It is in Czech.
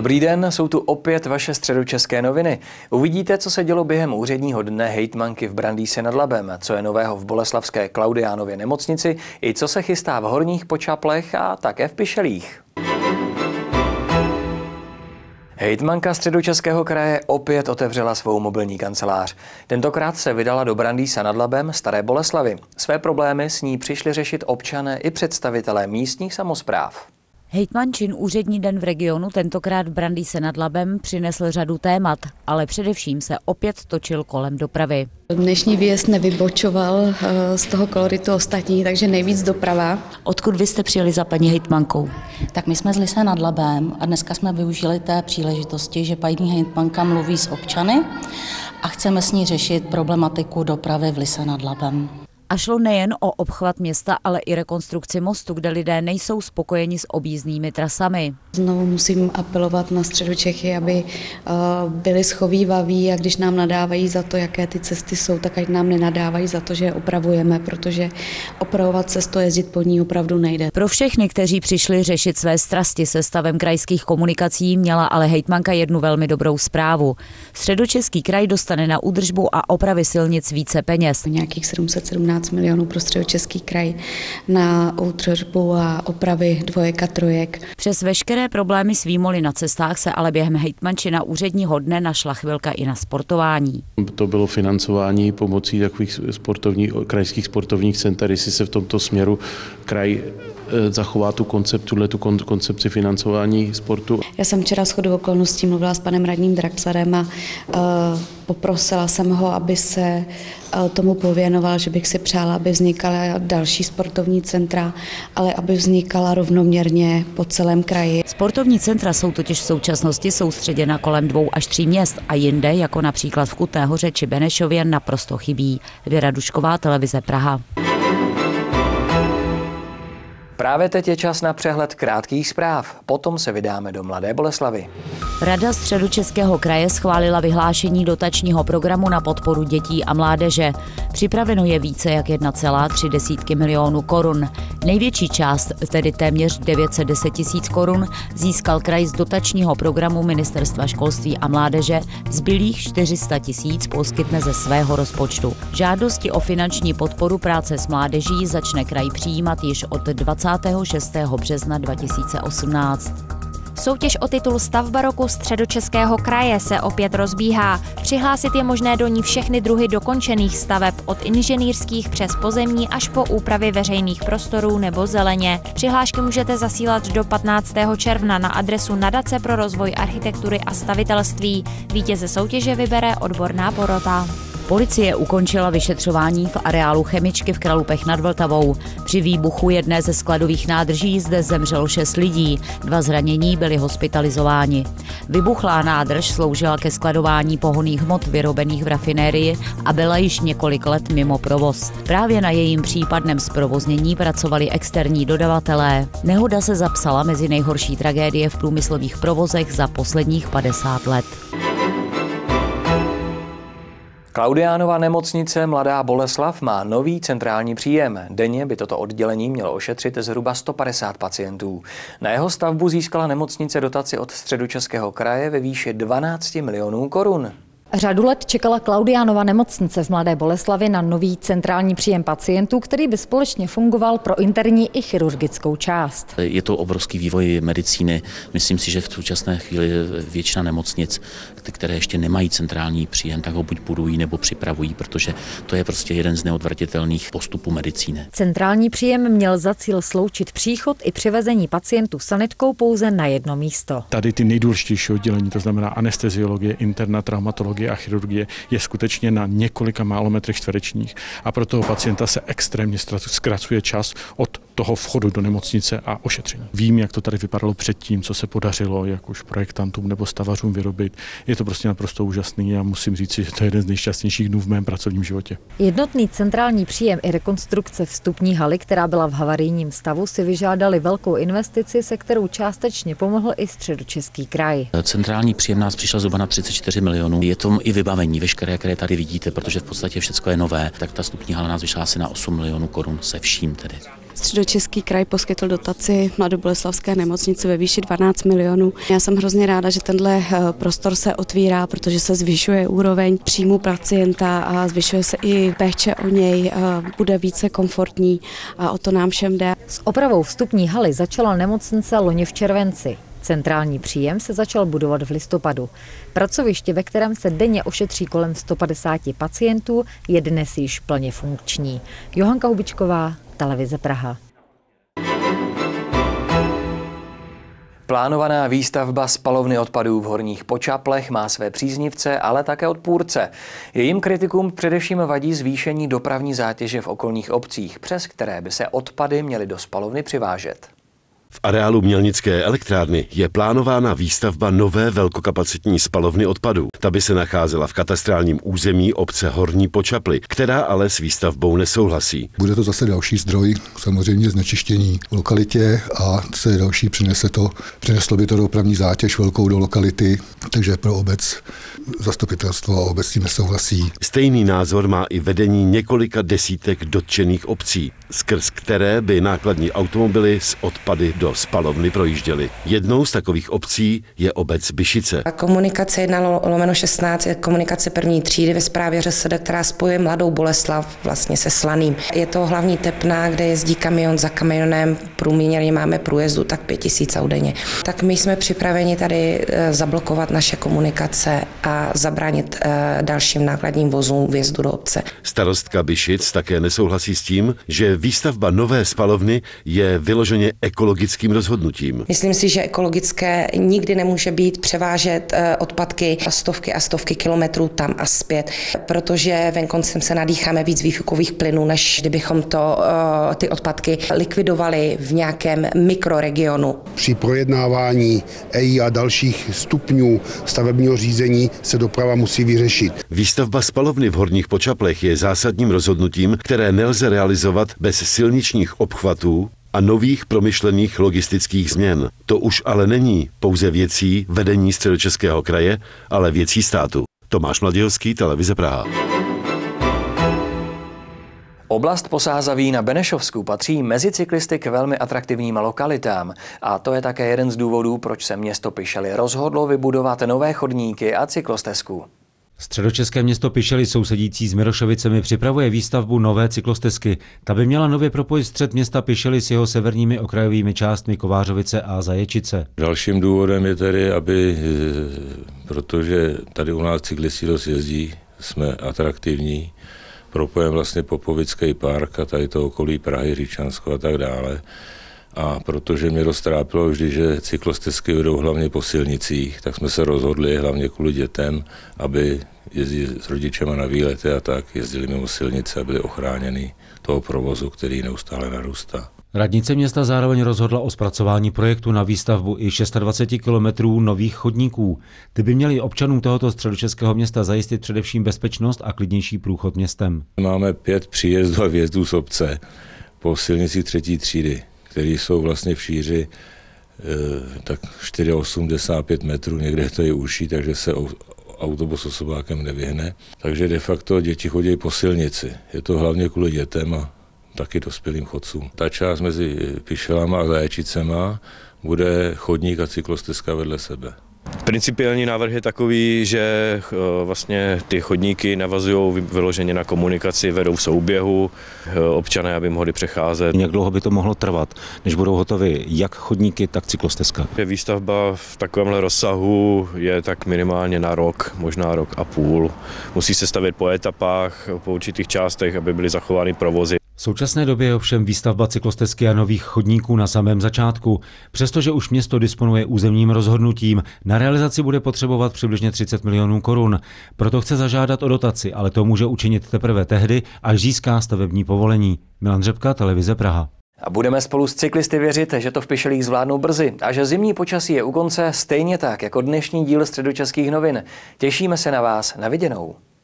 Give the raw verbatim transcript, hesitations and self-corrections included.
Dobrý den, jsou tu opět vaše středočeské noviny. Uvidíte, co se dělo během úředního dne hejtmanky v Brandýse nad Labem, co je nového v boleslavské Klaudiánově nemocnici i co se chystá v Horních Počaplech a také v Pišelích. Hejtmanka Středočeského kraje opět otevřela svou mobilní kancelář. Tentokrát se vydala do Brandýsa nad Labem, Staré Boleslavi. Své problémy s ní přišli řešit občané i představitelé místních samospráv. Hejtmančin úřední den v regionu tentokrát v Brandýse nad Labem přinesl řadu témat, ale především se opět točil kolem dopravy. Dnešní výjezd nevybočoval z toho koloritu ostatní, takže nejvíc doprava. Odkud vy jste přijeli za paní hejtmankou? Tak my jsme z Lise nad Labem a dneska jsme využili té příležitosti, že paní hejtmanka mluví s občany a chceme s ní řešit problematiku dopravy v Lise nad Labem. A šlo nejen o obchvat města, ale i rekonstrukci mostu, kde lidé nejsou spokojeni s objízdnými trasami. Znovu musím apelovat na Středočechy, aby byli schovývaví a když nám nadávají za to, jaké ty cesty jsou, tak ať nám nenadávají za to, že je opravujeme, protože opravovat cestu, jezdit po ní opravdu nejde. Pro všechny, kteří přišli řešit své strasti se stavem krajských komunikací, měla ale hejtmanka jednu velmi dobrou zprávu. Středočeský kraj dostane na údržbu a opravy silnic více peněz. Nějakých sedm set sedmnáct milionů pro Středočeský kraj na údržbu a opravy dvojek a trojek. Přes veškeré problémy s výmoly na cestách se ale během hejtmančina úředního dne našla chvilka i na sportování. To bylo financování pomocí takových sportovních, krajských sportovních center, jestli se v tomto směru kraj zachová tu konceptu, tu koncepci financování sportu. Já jsem včera shodou okolností mluvila s panem radním Draxlerem a uh, poprosila jsem ho, aby se uh, tomu pověnoval, že bych si přála, aby vznikala další sportovní centra, ale aby vznikala rovnoměrně po celém kraji. Sportovní centra jsou totiž v současnosti soustředěna kolem dvou až tří měst a jinde, jako například v Kutné Hoře či Benešově, naprosto chybí. Věra Dušková, televize Praha. Právě teď je čas na přehled krátkých zpráv, potom se vydáme do Mladé Boleslavy. Rada Středočeského kraje schválila vyhlášení dotačního programu na podporu dětí a mládeže. Připraveno je více jak jedna celá tři desítky milionů korun. Největší část, tedy téměř devět set deset tisíc korun, získal kraj z dotačního programu Ministerstva školství a mládeže, zbylých čtyři sta tisíc poskytne ze svého rozpočtu. Žádosti o finanční podporu práce s mládeží začne kraj přijímat již od dvacátého šestého března dva tisíce osmnáct. Soutěž o titul Stavba roku Středočeského kraje se opět rozbíhá. Přihlásit je možné do ní všechny druhy dokončených staveb, od inženýrských přes pozemní až po úpravy veřejných prostorů nebo zeleně. Přihlášky můžete zasílat do patnáctého června na adresu Nadace pro rozvoj architektury a stavitelství. Vítěze soutěže vybere odborná porota. Policie ukončila vyšetřování v areálu chemičky v Kralupech nad Vltavou. Při výbuchu jedné ze skladových nádrží zde zemřelo šest lidí, dva zranění byli hospitalizováni. Vybuchlá nádrž sloužila ke skladování pohonných hmot vyrobených v rafinérii a byla již několik let mimo provoz. Právě na jejím případném zprovoznění pracovali externí dodavatelé. Nehoda se zapsala mezi nejhorší tragédie v průmyslových provozech za posledních padesát let. Klaudiánova nemocnice Mladá Boleslav má nový centrální příjem. Denně by toto oddělení mělo ošetřit zhruba sto padesát pacientů. Na jeho stavbu získala nemocnice dotaci od Středočeského kraje ve výši dvanáct milionů korun. Řadu let čekala Klaudiánova nemocnice v Mladé Boleslavi na nový centrální příjem pacientů, který by společně fungoval pro interní i chirurgickou část. Je to obrovský vývoj medicíny. Myslím si, že v současné chvíli většina nemocnic, které ještě nemají centrální příjem, tak ho buď budují nebo připravují, protože to je prostě jeden z neodvratitelných postupů medicíny. Centrální příjem měl za cíl sloučit příchod i přivezení pacientů sanitkou pouze na jedno místo. Tady ty nejdůležitější oddělení, to znamená anesteziologie, interna, traumatologie a chirurgie, je skutečně na několika málo metrech čtverečních a pro toho pacienta se extrémně zkracuje čas od toho vchodu do nemocnice a ošetření. Vím, jak to tady vypadalo předtím, co se podařilo jak už projektantům nebo stavařům vyrobit. Je to prostě naprosto úžasný a musím říct, že to je jeden z nejšťastnějších dnů v mém pracovním životě. Jednotný centrální příjem i rekonstrukce vstupní haly, která byla v havarijním stavu, si vyžádali velkou investici, se kterou částečně pomohl i Středočeský kraj. Centrální příjem nás přišel zhruba na třicet čtyři milionů. Je to i vybavení veškeré, které tady vidíte, protože v podstatě všechno je nové, tak ta vstupní hala nás vyšla asi na osm milionů korun se vším tedy. Středočeský kraj poskytl dotaci Mladoboleslavské nemocnici ve výši dvanáct milionů. Já jsem hrozně ráda, že tenhle prostor se otvírá, protože se zvyšuje úroveň příjmu pacienta a zvyšuje se i péče o něj, bude více komfortní a o to nám všem jde. S opravou vstupní haly začala nemocnice loni v červenci. Centrální příjem se začal budovat v listopadu. Pracoviště, ve kterém se denně ošetří kolem sto padesát pacientů, je dnes již plně funkční. Johanka Hubičková, Televize Praha. Plánovaná výstavba spalovny odpadů v Horních Počaplech má své příznivce, ale také odpůrce. Jejím kritikům především vadí zvýšení dopravní zátěže v okolních obcích, přes které by se odpady měly do spalovny přivážet. V areálu Mělnické elektrárny je plánována výstavba nové velkokapacitní spalovny odpadů. Ta by se nacházela v katastrálním území obce Horní Počaply, která ale s výstavbou nesouhlasí. Bude to zase další zdroj samozřejmě znečištění v lokalitě a co je další, přinese to, přineslo by to dopravní zátěž velkou do lokality, takže pro obec zastupitelstvo a obec tím nesouhlasí. Stejný názor má i vedení několika desítek dotčených obcí, skrz které by nákladní automobily s odpady do spalovny projížděly. Jednou z takových obcí je obec Byšice. Komunikace jedna lomeno šestnáct je komunikace první třídy ve správě ŘSD, která spojuje Mladou Boleslav vlastně se Slaným. Je to hlavní tepna, kde jezdí kamion za kamionem, průměrně máme průjezdu tak pět tisíc aut denně. Tak my jsme připraveni tady zablokovat naše komunikace a zabránit dalším nákladním vozům vjezdu do obce. Starostka Byšic také nesouhlasí s tím, že výstavba nové spalovny je vyloženě ekologickým rozhodnutím. Myslím si, že ekologické nikdy nemůže být převážet odpadky stovky a stovky kilometrů tam a zpět, protože venkoncem se nadýcháme víc výfukových plynů, než kdybychom to, ty odpadky likvidovali v nějakém mikroregionu. Při projednávání E I a dalších stupňů stavebního řízení se doprava musí vyřešit. Výstavba spalovny v Horních Počaplech je zásadním rozhodnutím, které nelze realizovat bez silničních obchvatů a nových promyšlených logistických změn. To už ale není pouze věcí vedení Středočeského kraje, ale věcí státu. Tomáš Mladějovský, Televize Praha. Oblast Posázaví na Benešovsku patří mezi cyklisty k velmi atraktivním lokalitám a to je také jeden z důvodů, proč se město Pišely rozhodlo vybudovat nové chodníky a cyklostezku. Středočeské město Pišely sousedící s Mirošovicemi připravuje výstavbu nové cyklostezky. Ta by měla nově propojit střed města Pišely s jeho severními okrajovými částmi Kovářovice a Zaječice. Dalším důvodem je tedy, aby, protože tady u nás cyklisti dost jezdí, jsme atraktivní, propojeme vlastně Popovický park a tady to okolí Prahy, Říčansko a tak dále. A protože mě roztrápilo vždy, že cyklostezky vedou hlavně po silnicích, tak jsme se rozhodli, hlavně kvůli dětem, aby jezdili s rodičema na výlety a tak jezdili mimo silnice a byli ochráněni toho provozu, který neustále narůstá. Radnice města zároveň rozhodla o zpracování projektu na výstavbu i dvacet šest kilometrů nových chodníků. Ty by měly občanům tohoto středočeského města zajistit především bezpečnost a klidnější průchod městem. Máme pět příjezdů a vjezdů z obce po silnici třetí třídy, které jsou vlastně v šíři e, tak osmdesát čtyři pět metrů, někde to je užší, takže se autobus osobákem nevyhne. Takže de facto děti chodí po silnici. Je to hlavně kvůli dětem a taky dospělým chodcům. Ta část mezi Pišelama a Zaječicema bude chodník a cyklostezka vedle sebe. Principiální návrh je takový, že vlastně ty chodníky navazují vyloženě na komunikaci, vedou v souběhu, občané, aby mohli přecházet. Jak dlouho by to mohlo trvat, než budou hotovy jak chodníky, tak cyklostezka? Výstavba v takovémhle rozsahu je tak minimálně na rok, možná rok a půl. Musí se stavět po etapách, po určitých částech, aby byly zachovány provozy. V současné době je ovšem výstavba cyklostezky a nových chodníků na samém začátku. Přestože už město disponuje územním rozhodnutím, na realizaci bude potřebovat přibližně třicet milionů korun. Proto chce zažádat o dotaci, ale to může učinit teprve tehdy, až získá stavební povolení. Milan Řepka, Televize Praha. A budeme spolu s cyklisty věřit, že to v Pišelích zvládnou brzy a že zimní počasí je u konce stejně tak jako dnešní díl Středočeských novin. Těšíme se na vás, na viděnou.